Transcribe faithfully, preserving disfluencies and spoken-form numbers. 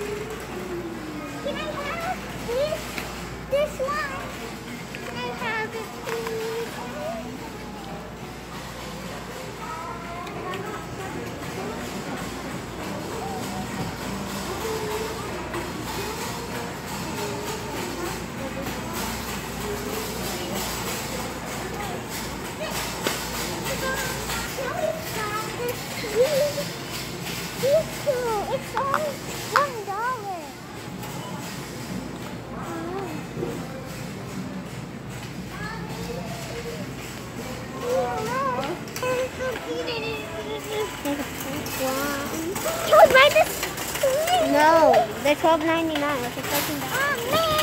Can I have this? This one? Can I have it, please? These two, it's only one dollar. Can we buy this? No, they're twelve ninety-nine. What's the fucking Oh man!